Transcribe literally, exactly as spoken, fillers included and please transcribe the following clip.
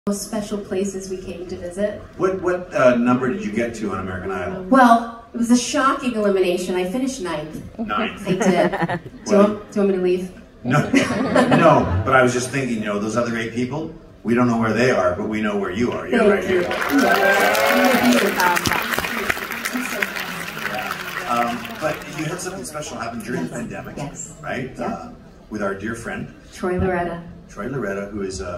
Most special places we came to visit. What what uh, number did you get to on American Idol? Well, it was a shocking elimination. I finished ninth. Ninth. I did. Do you, want, do you want me to leave? No, no. But I was just thinking, you know, those other eight people, we don't know where they are, but we know where you are. You're right here. Um, but you had something special happen during yes. the pandemic, yes. right? Yeah. Uh, with our dear friend Troy Loretta. Troy Loretta, who is a